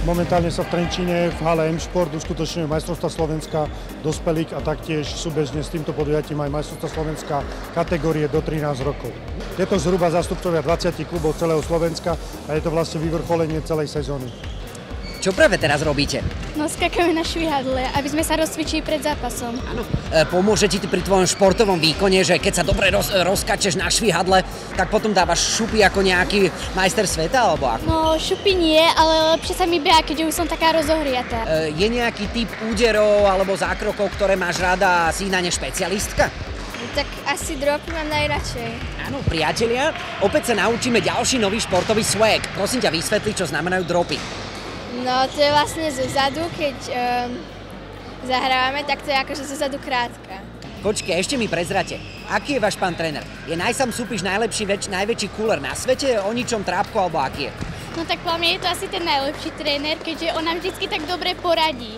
Momentálne sa v Trenčíne v hale M-Sport uskutočňujú majstrovstvá Slovenska dospelých a taktiež súbežne s týmto podujatím aj majstrovstvá Slovenska kategórie do 13 rokov. Je to zhruba zástupcovia 20 klubov celého Slovenska a je to vlastne vyvrcholenie celej sezóny. Čo práve teraz robíte? No skakame na švihadle, aby sme sa rozcvičili pred zápasom. Áno. Pomôže ti pri tvojom športovom výkone, že keď sa dobre rozkačeš na švihadle, tak potom dávaš šupy ako nejaký majster sveta, alebo ako? No šupy nie, ale lepšie sa mi beha, keď už som taká rozohriatá. Je nejaký typ úderov alebo zákrokov, ktoré máš rada, si na ne špecialistka? Tak asi dropy mám najradšej. Áno, priatelia, opäť sa naučíme ďalší nový športový swag. Prosím ťa, vysvetli, čo znamenajú dropy. No to je vlastne zozadu, keď zahrávame, tak to je akože zozadu krátka. Počkej, ešte mi prezrate. Aký je váš pán tréner? Je Najsam Súpiš najväčší cooler na svete? O ničom trápku alebo aký je? No tak po mne je to asi ten najlepší tréner, keďže on nám vždycky tak dobre poradí.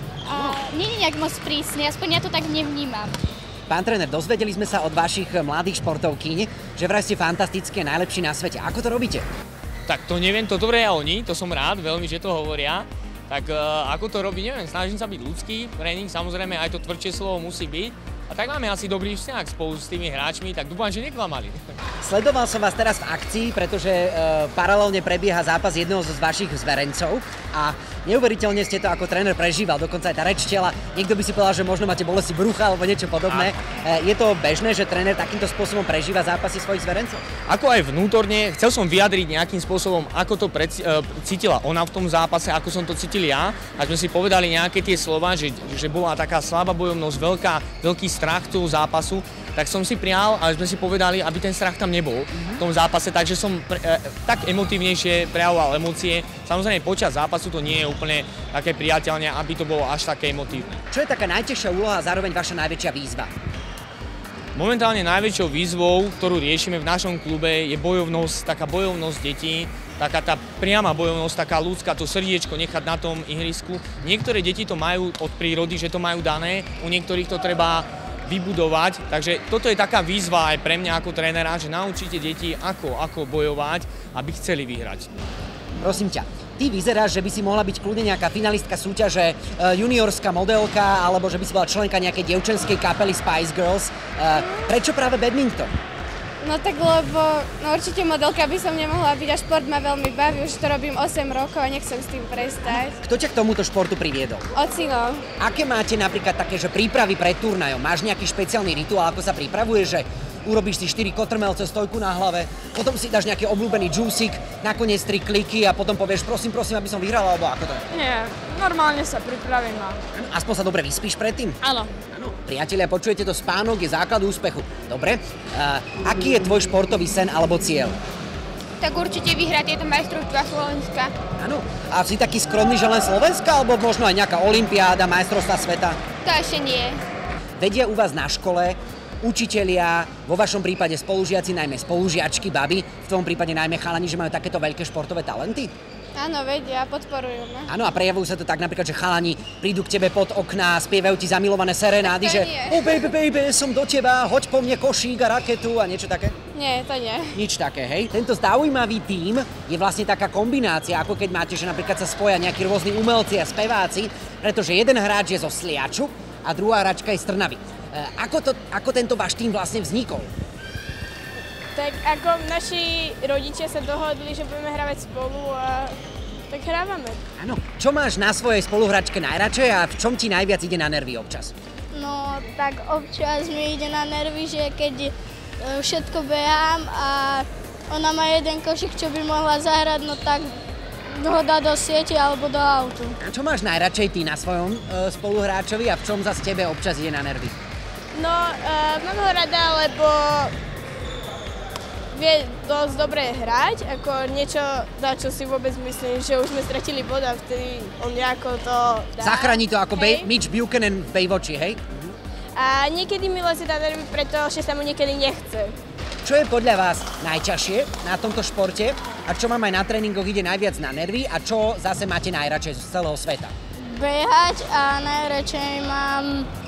A nie je nejak moc prísny, aspoň ja to tak nevnímam. Pán tréner, dozvedeli sme sa od vašich mladých športovkyň, že vraj ste fantastické, najlepší na svete. Ako to robíte? Tak to neviem, to dobria oni, to som rád veľmi, že to hovoria. Tak ako to robí, neviem, snažím sa byť ľudský, tréning, samozrejme aj to tvrdšie slovo musí byť. A tak máme asi dobrý vzťah spolu s tými hráčmi, tak dúfam, že neklamali. Sledoval som vás teraz v akcii, pretože paralelne prebieha zápas jedného z vašich zverencov a neuveriteľne ste to ako tréner prežíval, dokonca aj tá reč tela. Niekto by si povedal, že možno máte bolesti brucha alebo niečo podobné. Je to bežné, že tréner takýmto spôsobom prežíva zápasy svojich zverencov? Ako aj vnútorne, chcel som vyjadriť nejakým spôsobom, ako to cítila ona v tom zápase, ako som to cítil ja. A sme si povedali nejaké tie slova, že bola taká slabá bojovnosť, veľký strach toho zápasu, tak som si prial, ale sme si povedali, aby ten strach tam nebol v tom zápase, takže som tak emotívnejšie prejavoval emócie. Samozrejme, počas zápasu to nie je úplne také priateľné, aby to bolo až také emotívne. Čo je taká najťažšia úloha a zároveň vaša najväčšia výzva? Momentálne najväčšou výzvou, ktorú riešime v našom klube, je bojovnosť, taká bojovnosť detí, taká tá priama bojovnosť, taká ľudská, to srdiečko nechať na tom ihrisku. Niektoré deti to majú od prírody, že to majú dané, u niektorých to treba vybudovať, takže toto je taká výzva aj pre mňa ako trénera, že naučíte deti, ako bojovať, aby chceli vyhrať. Prosím ťa, ty vyzeráš, že by si mohla byť kľudne nejaká finalistka súťaže, juniorská modelka, alebo že by si bola členka nejakej dievčenskej kapely Spice Girls. Prečo práve badminton? No tak lebo, určite modelka by som nemohla byť a šport ma veľmi baví, už to robím 8 rokov a nechcem s tým prestať. Kto ťa k tomuto športu priviedol? Ocino. Aké máte napríklad také, že prípravy pred turnajom? Máš nejaký špeciálny rituál, ako sa pripravuješ, že urobíš si 4 kotrmelce, stojku na hlave, potom si dáš nejaký obľúbený džúsik, nakoniec 3 kliky a potom povieš prosím, aby som vyhrala, alebo ako to je? Nie, normálne sa pripravím. Aspoň sa dobre vyspíš predtým? Áno. Priatelia, počujete to, spánok je základ úspechu. Dobre, aký je tvoj športový sen alebo cieľ? Tak určite vyhrať tieto majstrovstvá Slovenska. Áno, a si taký skromný, že len Slovenska, alebo možno aj nejaká olympiáda, majstrovstvá sveta? To ešte nie. Vedia u vás na škole učitelia, vo vašom prípade spolužiaci, najmä spolužiačky, baby, v tom prípade najmä chalani, že majú takéto veľké športové talenty? Áno, vedia, podporujú ma. Áno, a prejavujú sa to tak napríklad, že chalani prídu k tebe pod okná, spievajú ti zamilované serenády, že oh baby, som do teba, hoď po mne košík a raketu a niečo také? Nie, to nie. Nič také, hej? Tento zaujímavý tím je vlastne taká kombinácia, ako keď máte, že napríklad sa spoja nejakí rôzni umelci a speváci, pretože jeden hráč je zo Sliaču a druhá hráčka je z Trnavy. Ako tento váš tím vlastne vznikol? Tak ako naši rodičia sa dohodli, že budeme hrávať spolu a tak hrávame. Áno. Čo máš na svojej spoluhračke najradšej a v čom ti najviac ide na nervy občas? No, tak občas mi ide na nervy, že keď všetko behám a ona má jeden košík, čo by mohla zahrať, no tak ho dá do siete alebo do autu. A čo máš najradšej ty na svojom spoluhráčovi a v čom zase tebe občas ide na nervy? No, mám ho rada, lebo vie dosť dobre hrať, ako niečo, na čo si vôbec myslím, že už sme stratili bod a vtedy on nejako to dá. Zachráni to ako Mitch Buchanan v Baywatchi, hej? A niekedy mi lezie na nervy, pretože sa mu niekedy nechce. Čo je podľa vás najťažšie na tomto športe a čo vám aj na tréningoch ide najviac na nervy a čo zase máte najradšej z celého sveta? Behať a najradšej mám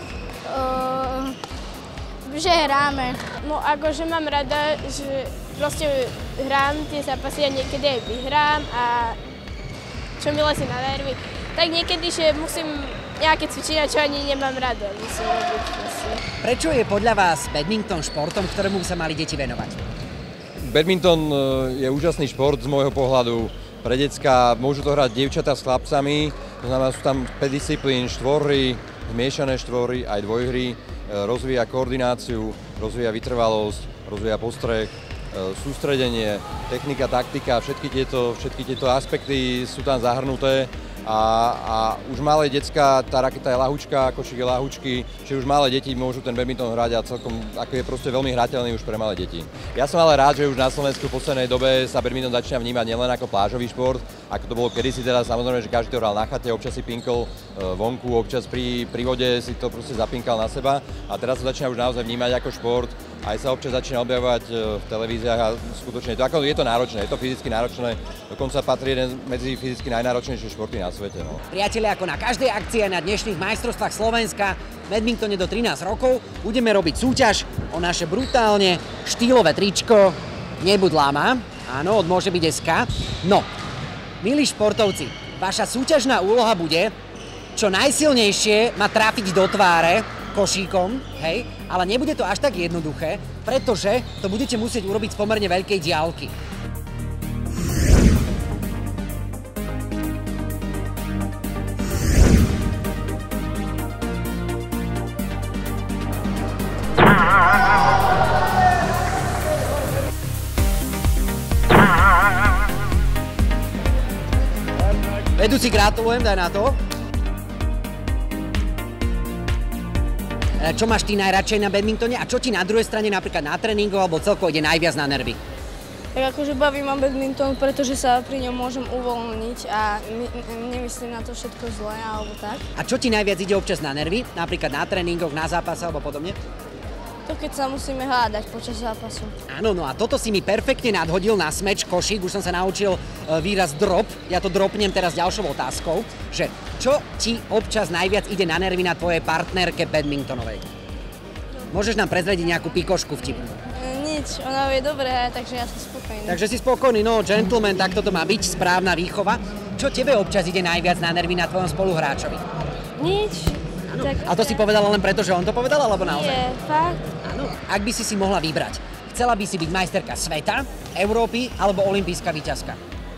že hráme. No akože mám rada, že proste hrám tie zápasy a niekedy aj vyhrám a čo mi lesí na nervy. Tak niekedy, že musím nejaké cvičenia, čo ani nemám rada. Musím robiť proste. Prečo je podľa vás badminton športom, ktorému by sa mali deti venovať? Badminton je úžasný šport z môjho pohľadu. Pre decka môžu to hrať dievčatá s chlapcami, to znamená, sú tam 5 disciplín, štvorhry, zmiešané štvorhry, aj dvojhry, rozvíja koordináciu, rozvíja vytrvalosť, rozvíja postreh, sústredenie, technika, taktika, všetky tieto aspekty sú tam zahrnuté. A už malé decka, tá raketa je ľahučká, košík je ľahučký, čiže už malé deti môžu ten badminton hrať a celkom ako je proste veľmi hrateľný už pre malé deti. Ja som ale rád, že už na Slovensku v poslednej dobe sa badminton začína vnímať nielen ako plážový šport, ako to bolo kedysi, teda samozrejme, že každý to hral na chate, občas si pinkol vonku, občas pri vode si to proste zapinkal na seba a teraz sa začína už naozaj vnímať ako šport. Aj sa občas začína objavovať v televíziách a skutočne je to náročné, je to fyzicky náročné, dokonca patrí jeden medzi fyzicky najnáročnejšie športy na svete. No. Priatelia, ako na každej akcii na dnešných majstrovstvách Slovenska v badmintone do 13 rokov budeme robiť súťaž o naše brutálne štýlové tričko Nebuď lama, áno, od Môže byť SK. No, milí športovci, vaša súťažná úloha bude čo najsilnejšie ma trafiť do tváre košíkom, hej, ale nebude to až tak jednoduché, pretože to budete musieť urobiť z pomerne veľkej diaľky. Vedúci, gratulujem, daj na to. Čo máš ty najradšej na badmintone a čo ti na druhej strane napríklad na tréningu alebo celkovo ide najviac na nervy? Tak akože baví ma badminton, pretože sa pri ňom môžem uvoľniť a nemyslím na to všetko zlé alebo tak. A čo ti najviac ide občas na nervy? Napríklad na tréningoch, na zápase alebo podobne? To keď sa musíme hádať počas zápasu. Áno, no a toto si mi perfektne nadhodil na smeč košík, už som sa naučil výraz drop, ja to dropnem teraz ďalšou otázkou, že čo ti občas najviac ide na nervy na tvojej partnerke badmintonovej? Môžeš nám prezradiť nejakú pikošku vtipnú? Nič, ona vie dobre, takže ja som spokojný. Takže si spokojný, no gentleman, tak toto má byť, správna výchova. Čo tebe občas ide najviac na nervy na tvojom spoluhráčovi? Nič. Tak, a to si povedala len preto, že on to povedal, alebo naozaj? Nie, fakt. Áno. Ak by si mohla vybrať, chcela by si byť majsterka sveta, Európy alebo olympijská víťazka?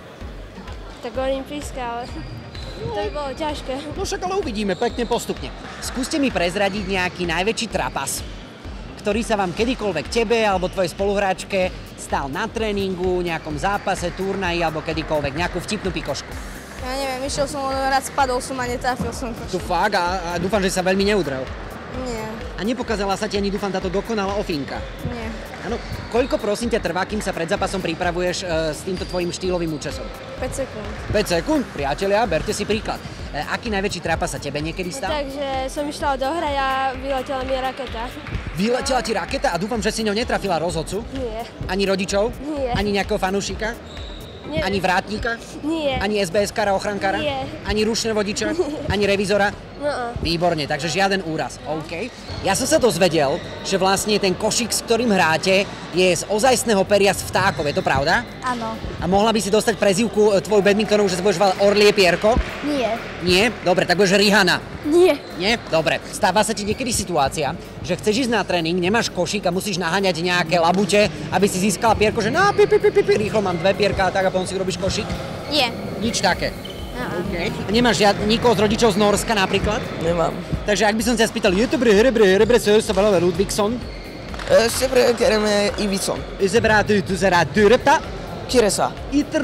Tak olympijská, ale to by bolo ťažké. No však ale uvidíme, pekne postupne. Skúste mi prezradiť nejaký najväčší trapas, ktorý sa vám kedykoľvek tebe alebo tvojej spoluhráčke stal na tréningu, nejakom zápase, turnaji alebo kedykoľvek, nejakú vtipnú pikošku. Ja neviem, išiel som raz, spadol som a netrafil som koš. Tu fakt a dúfam, že sa veľmi neudrel. Nie. A nepokázala sa ti ani, dúfam, táto dokonalá ofinka. Nie. Áno. Koľko prosím ťa trvá, kým sa pred zápasom pripravuješ s týmto tvojim štýlovým účesom? 5 sekúnd. 5 sekúnd? Priatelia, berte si príklad. Aký najväčší trapas sa tebe niekedy stal? Takže som išla odohrať a vyletela mi raketa. Vyletela ti raketa a dúfam, že si ňou netrafila rozhodcu? Nie. Ani rodičov? Nie. Ani nejakého fanúšika? Nie. Ani vrátnika? Nie. Ani SBS-kara, ochrankára? Nie. Ani rušné vodiča? Ani revizora? Výborne, takže žiaden úraz. OK. Ja som sa dozvedel, že vlastne ten košík, s ktorým hráte, je z ozajstného peria z vtákov. Je to pravda? Áno. A mohla by si dostať prezývku tvoju badmintonovú, že sa budeš volať Orlie Pierko? Nie. Nie? Dobre, tak budeš Rihanna. Nie. Nie? Dobre. Stáva sa ti niekedy situácia, že chceš ísť na tréning, nemáš košík a musíš naháňať nejaké labute, aby si získala pierko, že no, rýchlo mám 2 pierka a tak a potom si robíš košík? Nie. Nič také. Okay. A nemáš nikoho z rodičov z Norska napríklad? Nemám. Takže ak by som sa spýtal, je to bre, sa volá Ludvíkson? Sebre kereme Ivicon. Zebra tu zera dyrta? Kiresa.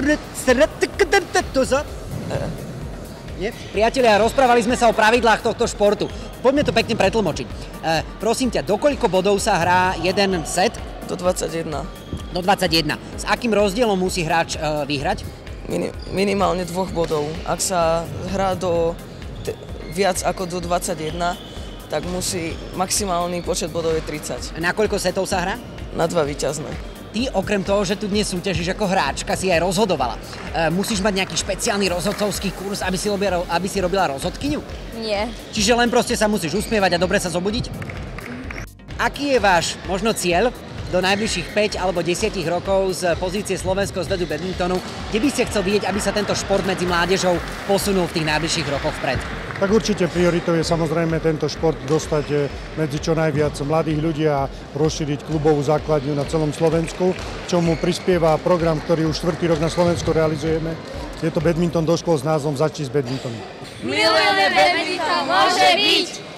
Nie? Priatelia, rozprávali sme sa o pravidlách tohto športu. Poďme to pekne pretlmočiť. Prosím ťa, do koľko bodov sa hrá jeden set? Do 21. Do 21. S akým rozdielom musí hráč vyhrať? Minimálne 2 bodov. Ak sa hrá viac ako do 21, tak musí maximálny počet bodov je 30. A na koľko setov sa hrá? Na 2 víťazné. Ty okrem toho, že tu dnes súťažíš ako hráčka, si aj rozhodovala. Musíš mať nejaký špeciálny rozhodcovský kurz, aby si robila rozhodkyňu? Nie. Čiže len proste sa musíš usmievať a dobre sa zobudiť? Aký je váš možno cieľ do najbližších 5 alebo 10 rokov z pozície slovenského zväzu badmintonu? Kde by ste chcel vidieť, aby sa tento šport medzi mládežou posunul v tých najbližších rokoch vpred? Tak určite prioritou je samozrejme tento šport dostať medzi čo najviac mladých ľudí a rozšíriť klubovú základňu na celom Slovensku, čomu prispieva program, ktorý už 4. rok na Slovensku realizujeme. Je to badminton do škôl s názvom Začni s badmintonom. Milujeme badminton, môže byť!